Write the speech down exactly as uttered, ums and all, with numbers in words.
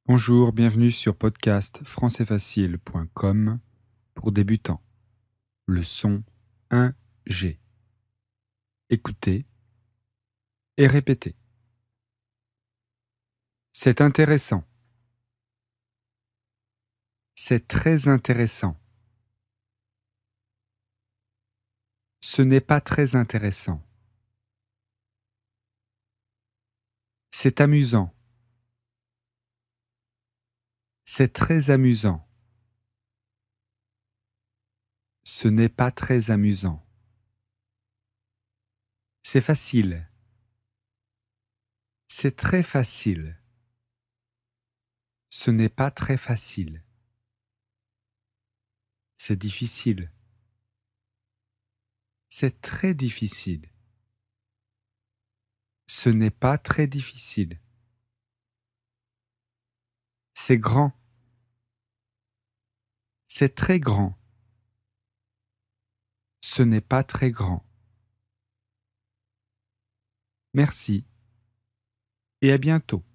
Bonjour, bienvenue sur podcast français facile point com pour débutants. Leçon un G. Écoutez et répétez. C'est intéressant. C'est très intéressant. Ce n'est pas très intéressant. C'est amusant. C'est très amusant. Ce n'est pas très amusant. C'est facile. C'est très facile. Ce n'est pas très facile. C'est difficile. C'est très difficile. Ce n'est pas très difficile. C'est grand. C'est très grand. Ce n'est pas très grand. Merci et à bientôt.